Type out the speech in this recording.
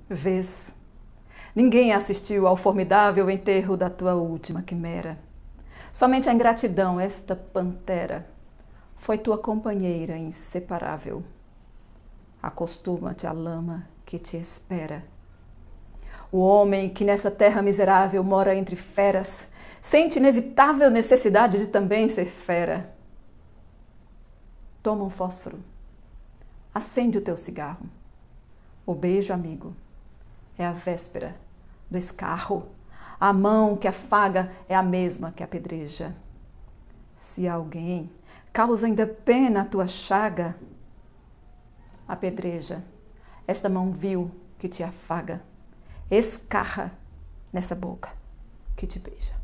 Vês, ninguém assistiu ao formidável enterro da tua última quimera. Somente a ingratidão, esta pantera, foi tua companheira inseparável. Acostuma-te à lama que te espera. O homem que nessa terra miserável mora entre feras, sente inevitável necessidade de também ser fera. Toma um fósforo, acende o teu cigarro. O beijo amigo é a véspera do escarro. A mão que afaga é a mesma que apedreja. Se alguém causa ainda pena a tua chaga, apedreja esta mão vil que te afaga. Escarra nessa boca que te beija.